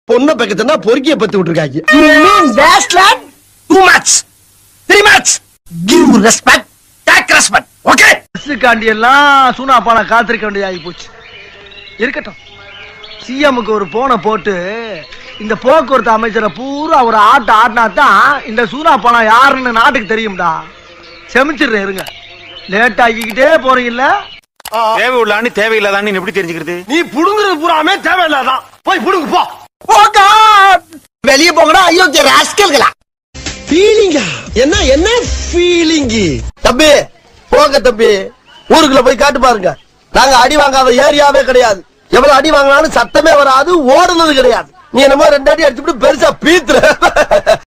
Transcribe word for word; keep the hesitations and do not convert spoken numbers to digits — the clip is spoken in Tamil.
பொண்ணை பக்கத்துனா பொறுக்கிய பத்து விட்டுருக்காங்க. You mean that's like too much, three much. Give respect, take respect. Okay? காண்டி எல்லாம் சூனா பானா காத்திருக்க வேண்டியது ஆகி போச்சு. இருக்கட்டும், சிஎம்க்கு ஒரு போனை போட்டு இந்த போக்குவரத்து அமைச்சரை பூரா ஒரு ஆட்ட ஆட்டினா தான் இந்த சூனா பானா யாருன்னு நாட்டுக்கு தெரியும்டா. செமிச்சிடுறேன் இருங்க. லேட் ஆகிக்கிட்டே போறீங்கல்ல. தேவை உள்ளான்னு தேவையில்லாதான்னு எப்படி தெரிஞ்சுக்கிறது? நீ புடுங்குறது பூராமே தேவையில்லாதான். போய் புடுங்க போ. வெளியே போங்கடா அயோக்கிய ராஸ்கல்களா. ஃபீலிங்கா என்ன என்ன ஃபீலிங்? தம்பி போங்க தம்பி, ஊருக்குள்ள போய் காட்டு பாருங்க. நாங்க அடி வாங்காத ஏரியாவே கிடையாது. எவ்வளவு அடி வாங்கினாலும் சத்தமே வராது, ஓடுனது கிடையாது. நீ என்னமோ ரெண்டு அடி அடிச்சுட்டு பெருசா பீத்துற.